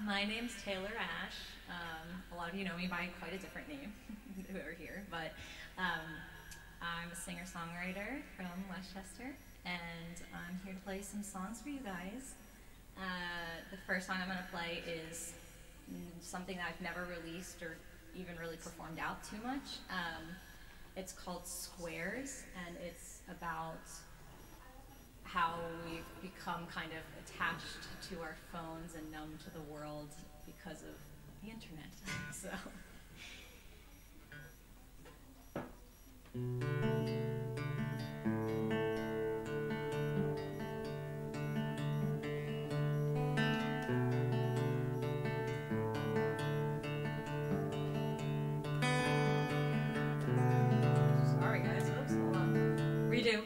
My name's Taylor Ash. A lot of you know me by quite a different name who are here, but I'm a singer-songwriter from Westchester, and I'm here to play some songs for you guys. The first song I'm going to play is something that I've never released or even really performed out too much. It's called Squares, and it's about how we've become kind of attached to our phones and numb to the world because of the internet. So. Sorry guys, oops, hold on. Redo.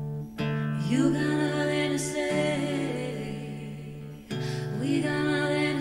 You got nothing to say. We got nothing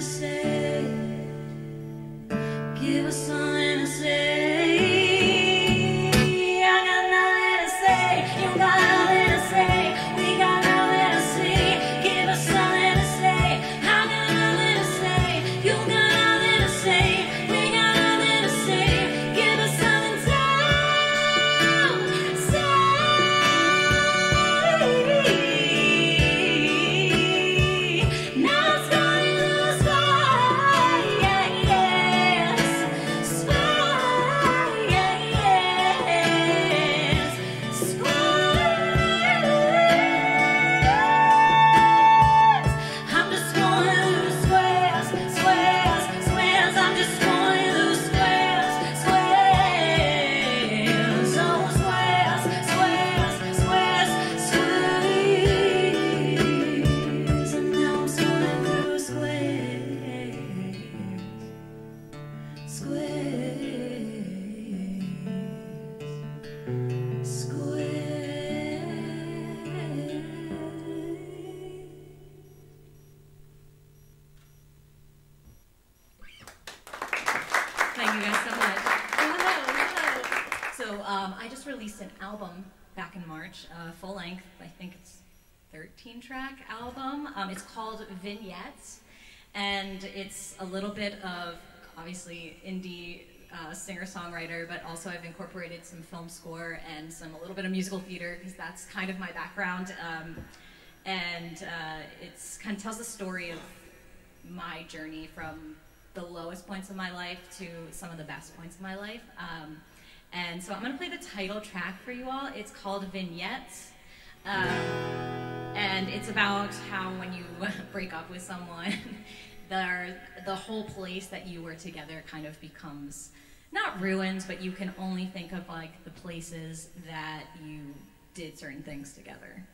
I just released an album back in March, full length, I think it's 13-track album. It's called Vignettes, and it's a little bit of, obviously, indie singer-songwriter, but also I've incorporated some film score and a little bit of musical theater, because that's kind of my background. It's kind of tells the story of my journey from the lowest points of my life to some of the best points of my life. And so I'm going to play the title track for you all. It's called Vignettes. And it's about how when you break up with someone, the whole place that you were together kind of becomes, not ruins, but you can only think of like the places that you did certain things together.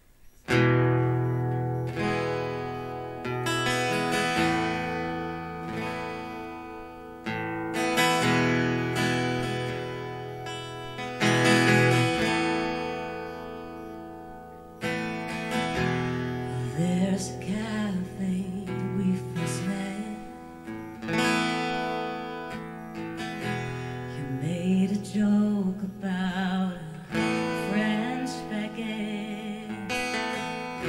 There's a cafe we first met. You made a joke about a French baguette.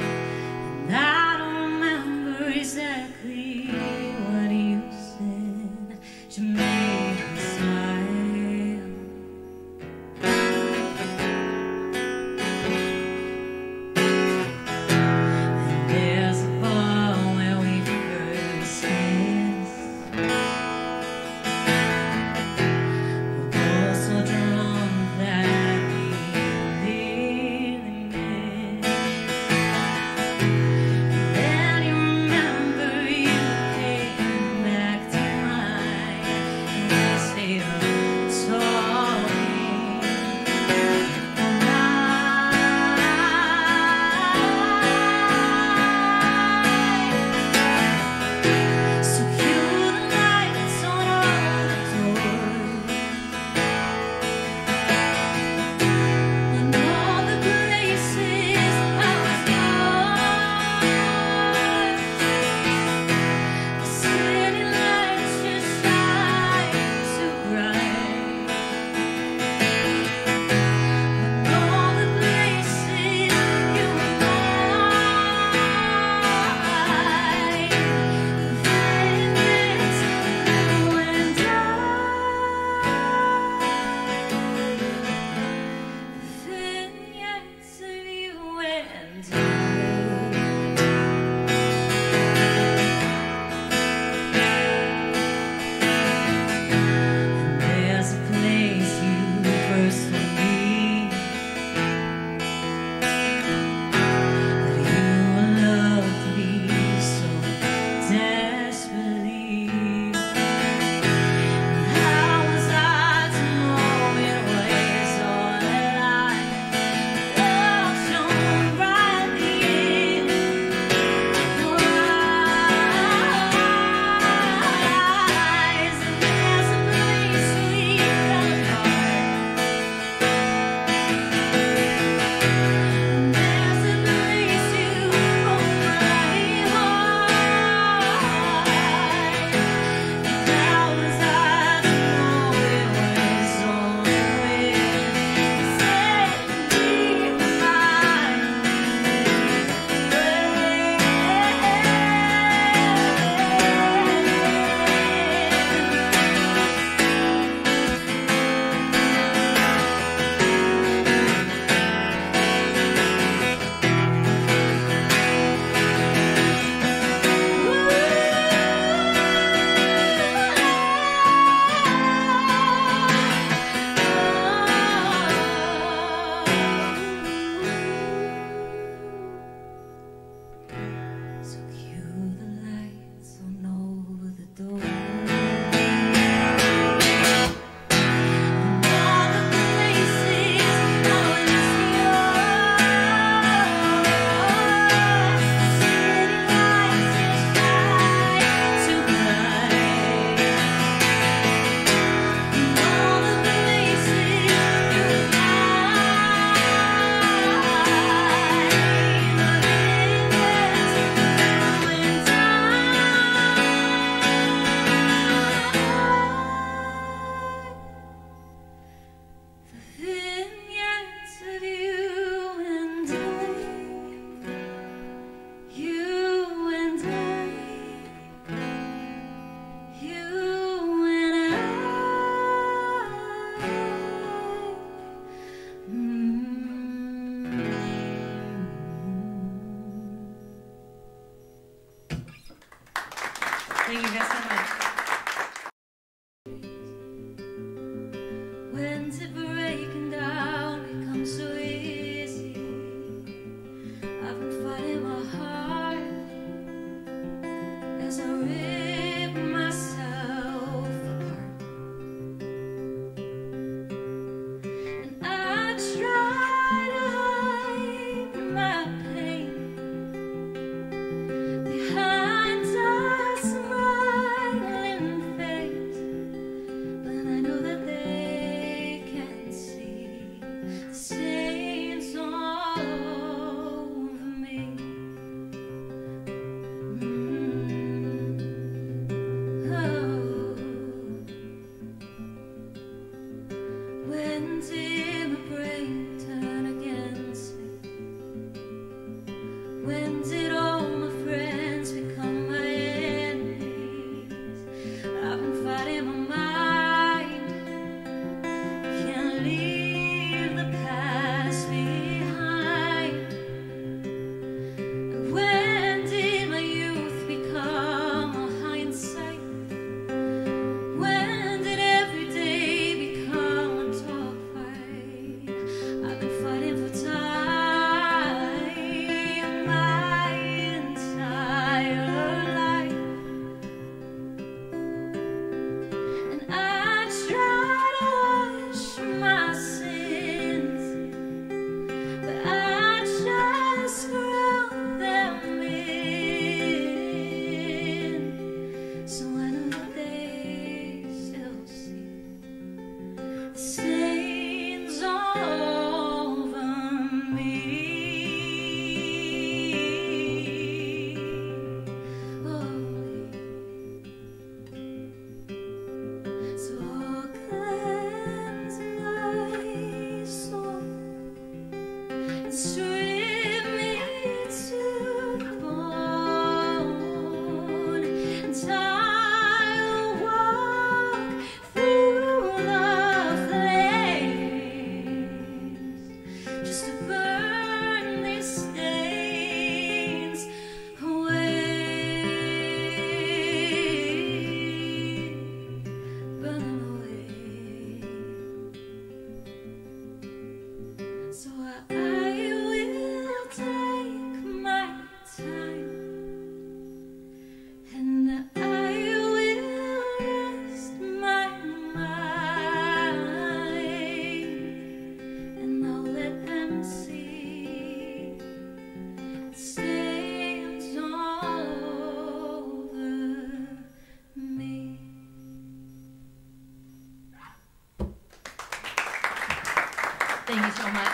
Thank you so much.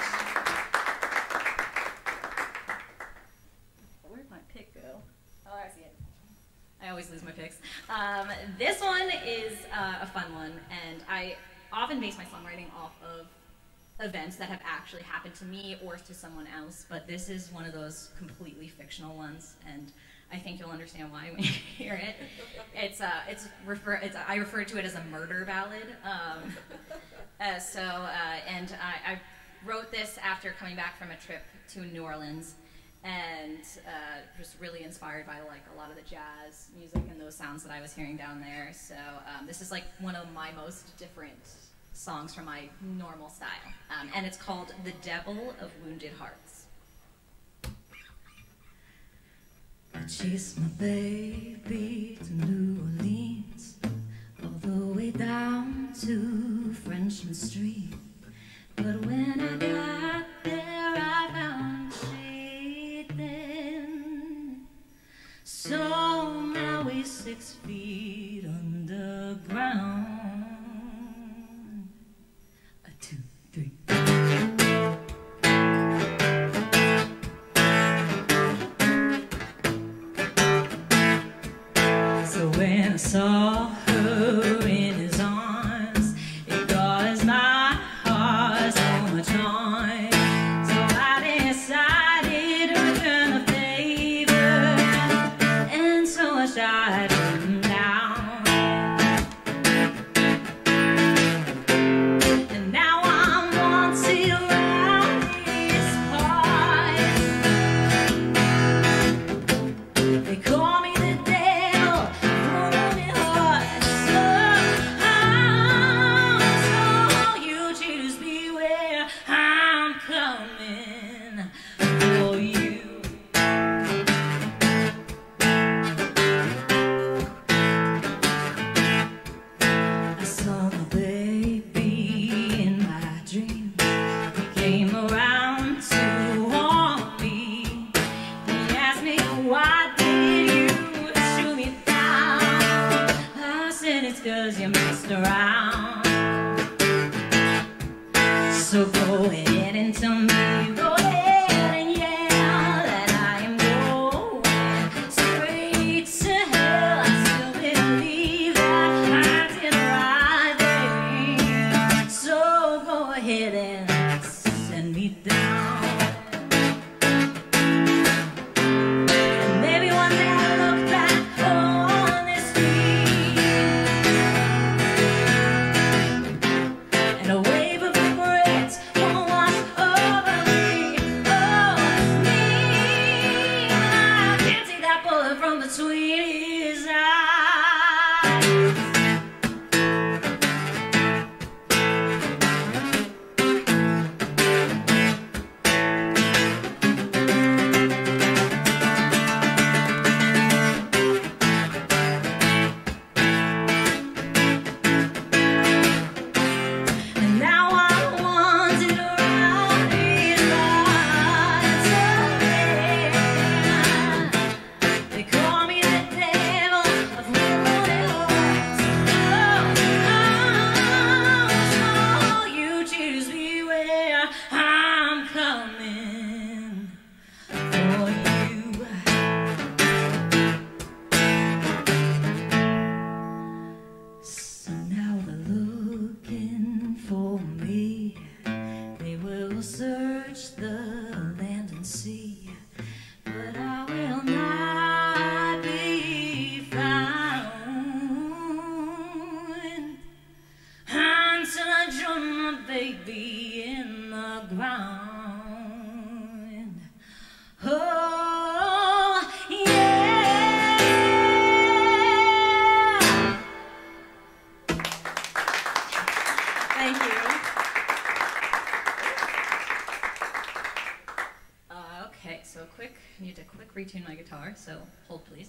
Where'd my pick go? Oh, I see it. I always lose my picks. This one is a fun one, and I often base my songwriting off of events that have actually happened to me or to someone else, but this is one of those completely fictional ones, and I think you'll understand why when you hear it. I refer to it as a murder ballad. I wrote this after coming back from a trip to New Orleans, and just really inspired by like a lot of the jazz music and those sounds that I was hearing down there. So this is like one of my most different songs from my normal style, and it's called "The Devil of Wounded Hearts." I chased my baby to New Orleans, all the way down to Frenchmen Street. But when I got there, I found she thin. So now we're 6 feet underground. 2, 3. So when I saw her in his arms, it caused my heart so much harm. So I decided to return the favor, and so I shot him down. And now I'm wanted around these parts. They call me the devil. Cause you messed around. So go ahead and tell me, go ahead and yell that I am going straight to hell. I still believe that I did the right thing. So go ahead and send me down. And maybe one day I'll look back on this street and a wave of regrets won't wash over me. Oh, me. I can't take that bullet from between his eyes. I'm coming for you. So now they're looking for me. They will search the land and sea, but I will not be found until I join my baby in the ground. Oh, yeah. Thank you. Okay, so I need to quick retune my guitar, so hold please.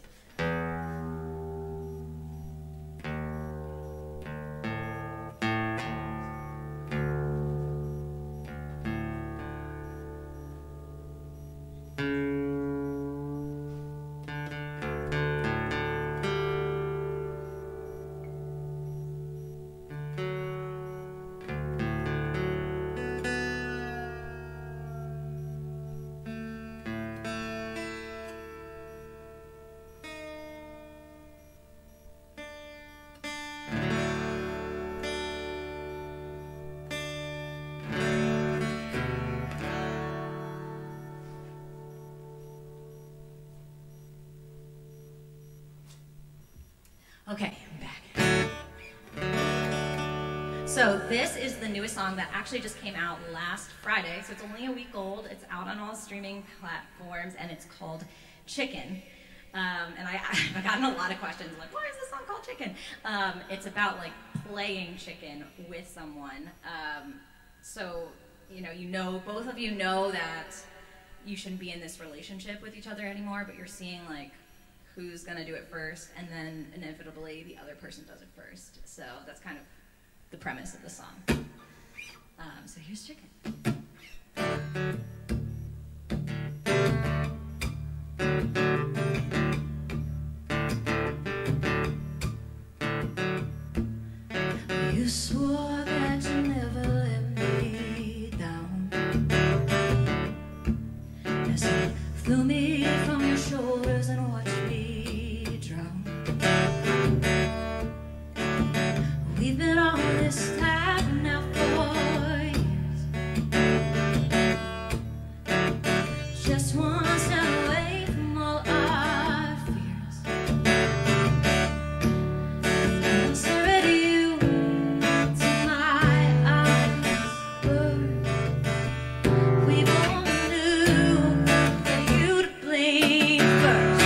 Okay, I'm back. So this is the newest song that actually just came out last Friday, so it's only a week old. It's out on all streaming platforms, and it's called Chicken. And I've gotten a lot of questions, like, why is this song called Chicken? It's about, like, playing chicken with someone. So, both of you know that you shouldn't be in this relationship with each other anymore, but you're seeing, like, who's gonna do it first, and then inevitably the other person does it first. So that's kind of the premise of the song. So here's Chicken. You swore that you never let me down, as you flew me from your shoulders and watched me drown. We've been on this path now for years, just one step away from all our fears. I'm sorry you to my eyes were. We both knew that you'd blink first.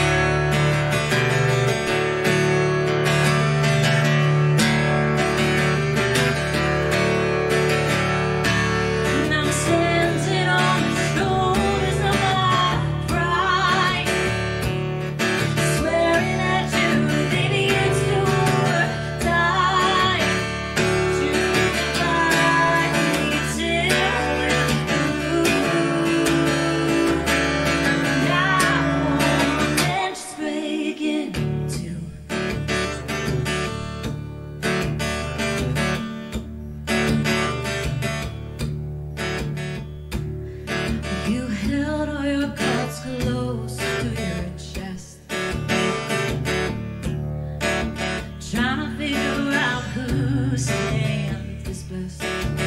And I'm standing on the shoulders of my pride, swearing that you, baby, it's your time to divide me till now and just break into. You held all your cards close to your chest, trying to figure out whose hand is best.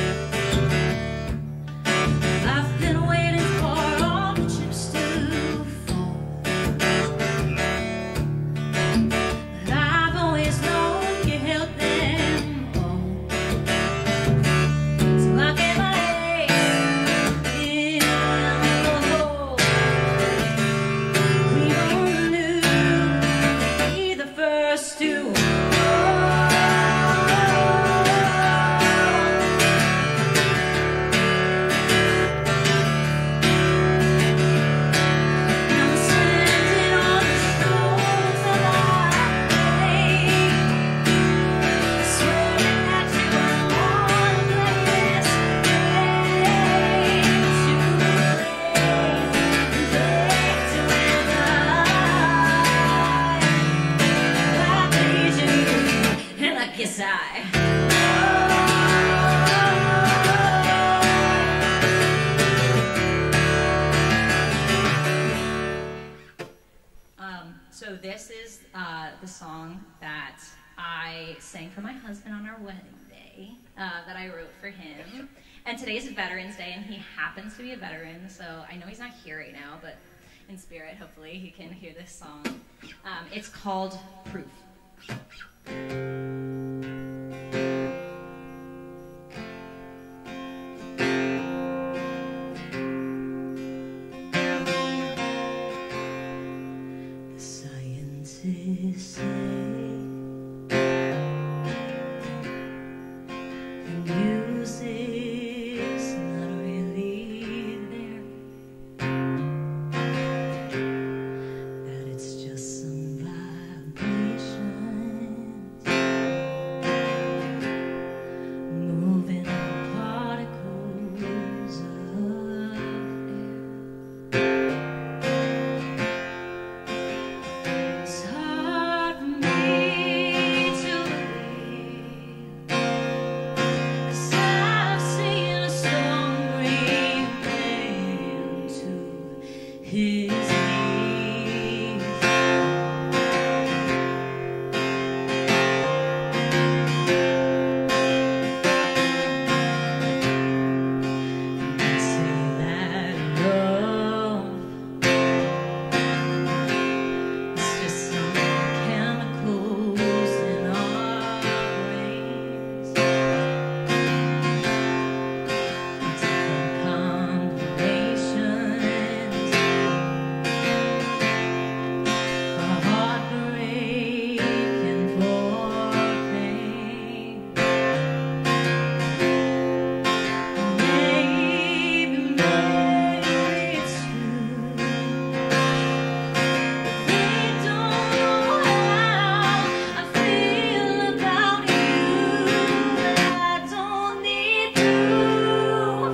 I've been waiting for all the chips to fall, but I've always known you held them all. So I gave my ace in the hole. the song that I sang for my husband on our wedding day, that I wrote for him. And today's Veterans Day, and he happens to be a veteran, so I know he's not here right now, but in spirit, hopefully, he can hear this song. It's called Proof. The scientists say the music's not really there, that it's just some vibrations moving particles of air. It's hard for me to believe, 'cause I've seen a song bring man to his knees. They say that love is just some chemicals in our brains, different combinations for heartbreak and for pain. Maybe it's true, but they don't know how I feel about you. But I don't need proof.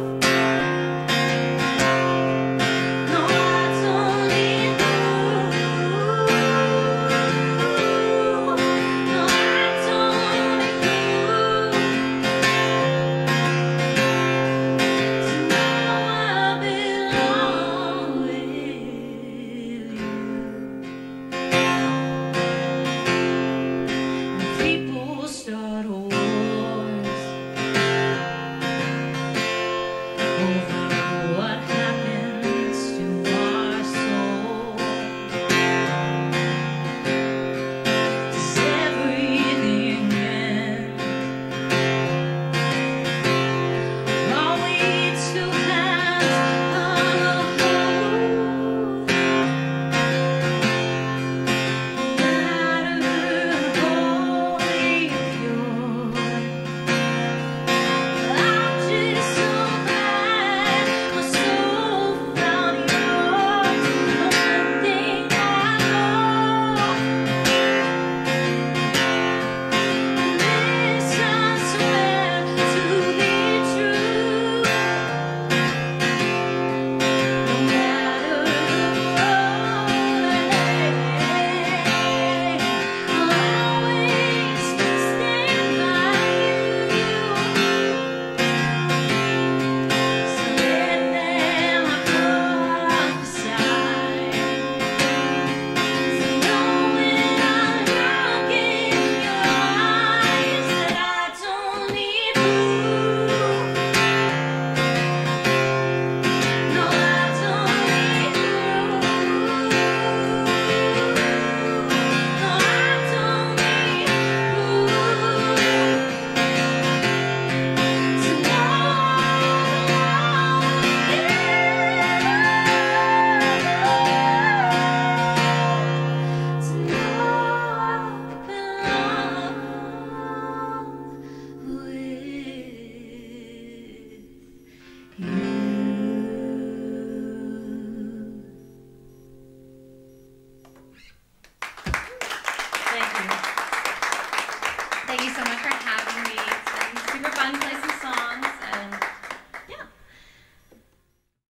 No, I don't need proof. No, I don't need proof to know I belong with you. When people start wars over what happens to our soul, does everything end? Are we two hands on a hold? Thank you so much for having me. It's been a super fun place to